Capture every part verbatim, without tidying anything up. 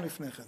לפני כן.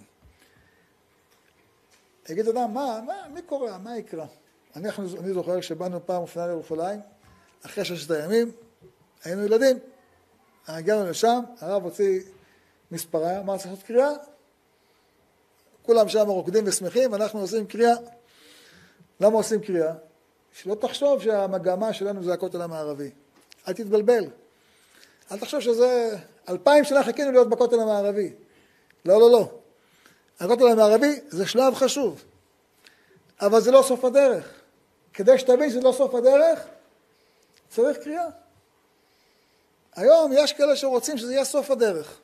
יגיד אדם, מה, מה, מי קורא, מה יקרא? אני, אני זוכר שבאנו פעם אופנה לירושלים, אחרי ששת הימים, היינו ילדים. הגענו לשם, הרב הוציא מספריה, אמר צריך לעשות קריאה. כולם שם רוקדים ושמחים, ואנחנו עושים קריאה. למה עושים קריאה? שלא תחשוב שהמגמה שלנו זה הכותל המערבי. אל תתבלבל. אל תחשוב שזה אלפיים שנה חיכינו להיות בכותל המערבי. לא, לא, לא. הכותל המערבי זה שלב חשוב, אבל זה לא סוף הדרך. כדי שתבין שזה לא סוף הדרך, צריך קריאה. היום יש כאלה שרוצים שזה יהיה סוף הדרך.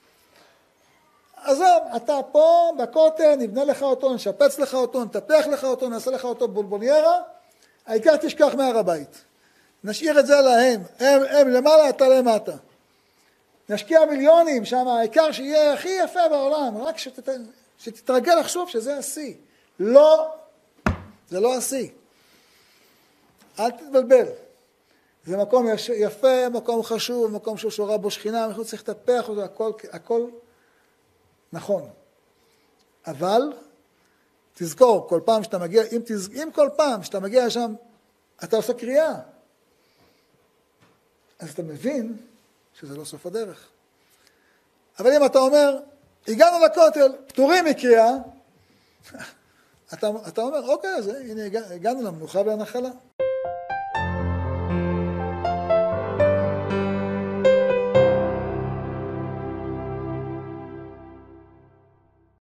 עזוב, אתה פה בכותל, נבנה לך אותו, נשפץ לך אותו, נטפח לך אותו, נעשה לך אותו בולבוליירה, העיקר תשכח מהר הבית. נשאיר את זה להם, הם, הם למעלה, אתה למטה. נשקיע מיליונים שם, העיקר שיהיה הכי יפה בעולם, רק שתת, שתתרגל לחשוב שזה השיא. לא, זה לא השיא. אל תתבלבל. זה מקום יפה, מקום חשוב, מקום ששורה בו שכינה, אנחנו צריך לטפח אותו, הכל, הכל נכון. אבל תזכור, כל פעם שאתה מגיע, אם, תז, אם כל פעם שאתה מגיע לשם, אתה עושה קריאה, אז אתה מבין שזה לא סוף הדרך. אבל אם אתה אומר, הגענו לכותל, פטורים מקריאה, אתה, אתה אומר, אוקיי, אז הנה, הגענו למנוחה והנחלה.